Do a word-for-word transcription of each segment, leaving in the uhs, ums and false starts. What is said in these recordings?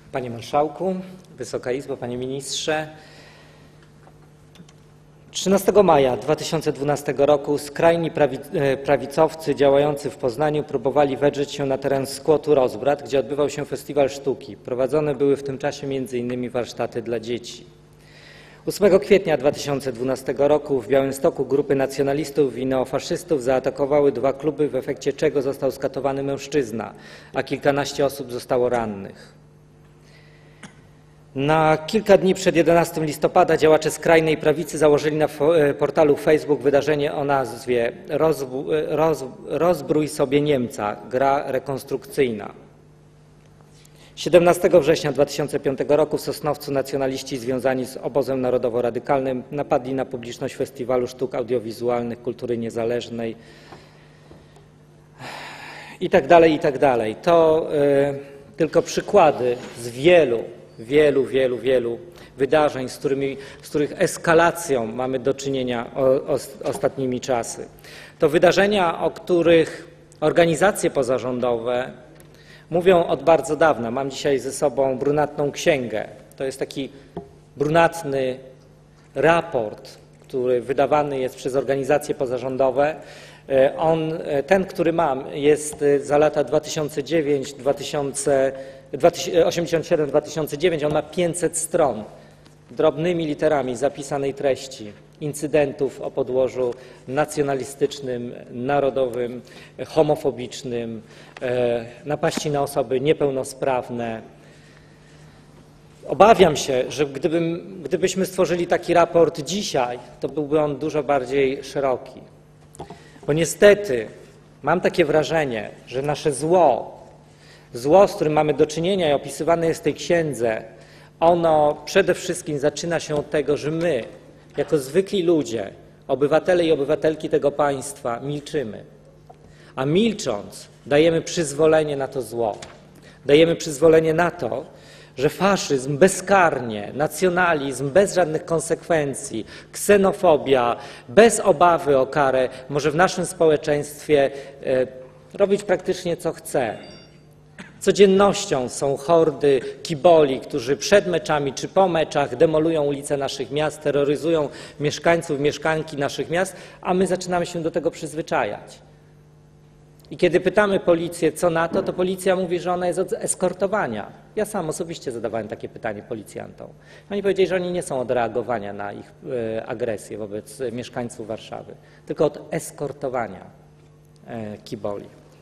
Panie Marszałku, Wysoka Izbo, Panie Ministrze. trzynastego maja dwa tysiące dwunastego roku skrajni prawicowcy działający w Poznaniu próbowali wedrzeć się na teren skłotu Rozbrat, gdzie odbywał się festiwal sztuki. Prowadzone były w tym czasie między innymi warsztaty dla dzieci. ósmego kwietnia dwa tysiące dwunastego roku w Białymstoku grupy nacjonalistów i neofaszystów zaatakowały dwa kluby, w efekcie czego został skatowany mężczyzna, a kilkanaście osób zostało rannych. Na kilka dni przed jedenastego listopada działacze skrajnej prawicy założyli na portalu Facebook wydarzenie o nazwie roz, Rozbrój sobie Niemca, gra rekonstrukcyjna. siedemnastego września dwa tysiące piątego roku w Sosnowcu nacjonaliści związani z obozem narodowo-radykalnym napadli na publiczność Festiwalu Sztuk Audiowizualnych Kultury Niezależnej i tak dalej, i tak dalej. To y, tylko przykłady z wielu, wielu, wielu, wielu wydarzeń, z, którymi, z których eskalacją mamy do czynienia o, o, ostatnimi czasy. To wydarzenia, o których organizacje pozarządowe mówią od bardzo dawna. Mam dzisiaj ze sobą brunatną księgę. To jest taki brunatny raport, który wydawany jest przez organizacje pozarządowe. On, ten, który mam, jest za lata dwa tysiące dziewiąty do osiemdziesiątego siódmego do dwa tysiące dziewiątego. On ma pięćset stron drobnymi literami zapisanej treści incydentów o podłożu nacjonalistycznym, narodowym, homofobicznym, napaści na osoby niepełnosprawne. Obawiam się, że gdybym, gdybyśmy stworzyli taki raport dzisiaj, to byłby on dużo bardziej szeroki. Bo niestety mam takie wrażenie, że nasze zło, zło, z którym mamy do czynienia i opisywane jest w tej księdze, ono przede wszystkim zaczyna się od tego, że my, jako zwykli ludzie, obywatele i obywatelki tego państwa, milczymy. A milcząc, dajemy przyzwolenie na to zło. Dajemy przyzwolenie na to, że faszyzm bezkarnie, nacjonalizm bez żadnych konsekwencji, ksenofobia, bez obawy o karę może w naszym społeczeństwie e, robić praktycznie co chce. Codziennością są hordy kiboli, którzy przed meczami czy po meczach demolują ulice naszych miast, terroryzują mieszkańców, mieszkanki naszych miast, a my zaczynamy się do tego przyzwyczajać. I kiedy pytamy policję, co na to, to policja mówi, że ona jest od eskortowania. Ja sam osobiście zadawałem takie pytanie policjantom. Oni powiedzieli, że oni nie są od reagowania na ich e, agresję wobec mieszkańców Warszawy, tylko od eskortowania e, kiboli.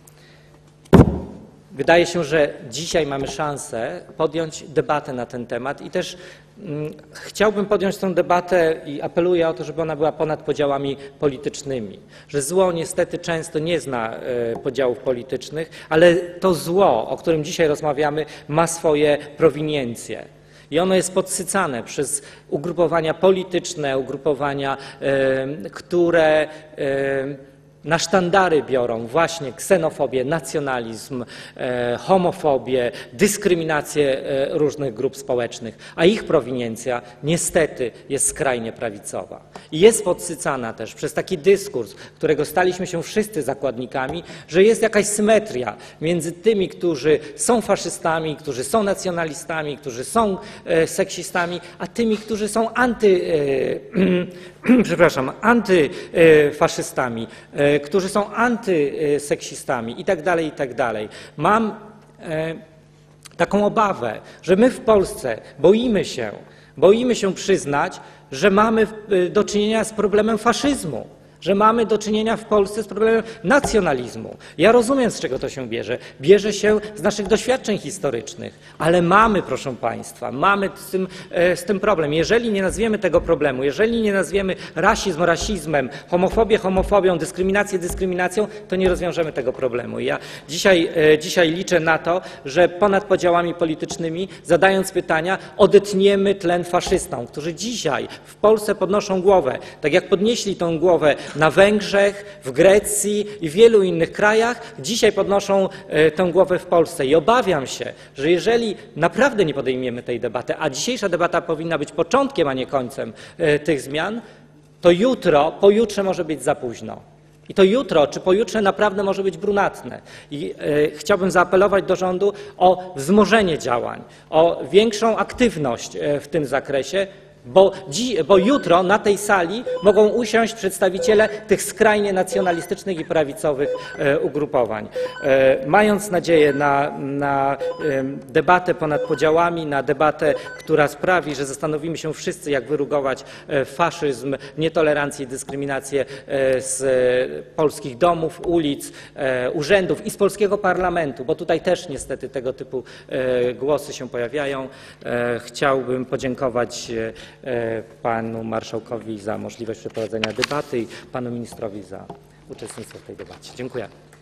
Wydaje się, że dzisiaj mamy szansę podjąć debatę na ten temat i też mm, chciałbym podjąć tę debatę i apeluję o to, żeby ona była ponad podziałami politycznymi. Że zło niestety często nie zna e, podziałów politycznych, ale to zło, o którym dzisiaj rozmawiamy, ma swoje prowiniencje. I ono jest podsycane przez ugrupowania polityczne, ugrupowania, e, które e, na sztandary biorą właśnie ksenofobię, nacjonalizm, e, homofobię, dyskryminację e, różnych grup społecznych, a ich prowiniencja niestety jest skrajnie prawicowa. I jest podsycana też przez taki dyskurs, którego staliśmy się wszyscy zakładnikami, że jest jakaś symetria między tymi, którzy są faszystami, którzy są nacjonalistami, którzy są e, seksistami, a tymi, którzy są anty, e, przepraszam, antyfaszystami, e, którzy są antyseksistami i tak dalej, i tak dalej. Mam e, taką obawę, że my w Polsce boimy się, boimy się przyznać, że mamy do czynienia z problemem faszyzmu, że mamy do czynienia w Polsce z problemem nacjonalizmu. Ja rozumiem, z czego to się bierze. Bierze się z naszych doświadczeń historycznych, ale mamy, proszę Państwa, mamy z tym, z tym problem. Jeżeli nie nazwiemy tego problemu, jeżeli nie nazwiemy rasizm rasizmem, homofobię homofobią, dyskryminację dyskryminacją, to nie rozwiążemy tego problemu. Ja dzisiaj, dzisiaj liczę na to, że ponad podziałami politycznymi, zadając pytania, odetniemy tlen faszystom, którzy dzisiaj w Polsce podnoszą głowę, tak jak podnieśli tę głowę na Węgrzech, w Grecji i w wielu innych krajach, dzisiaj podnoszą tę głowę w Polsce. I obawiam się, że jeżeli naprawdę nie podejmiemy tej debaty, a dzisiejsza debata powinna być początkiem, a nie końcem tych zmian, to jutro, pojutrze może być za późno. I to jutro czy pojutrze naprawdę może być brunatne. I e, chciałbym zaapelować do rządu o wzmożenie działań, o większą aktywność e, w tym zakresie, bo, dzi, bo jutro na tej sali mogą usiąść przedstawiciele tych skrajnie nacjonalistycznych i prawicowych e, ugrupowań. E, mając nadzieję na, na e, debatę ponad podziałami, na debatę, która sprawi, że zastanowimy się wszyscy, jak wyrugować e, faszyzm, nietolerancję i dyskryminację e, z e, polskich domów, ulic, e, urzędów i z polskiego parlamentu, bo tutaj też niestety tego typu e, głosy się pojawiają. E, chciałbym podziękować e, panu marszałkowi za możliwość przeprowadzenia debaty i panu ministrowi za uczestnictwo w tej debacie. Dziękuję.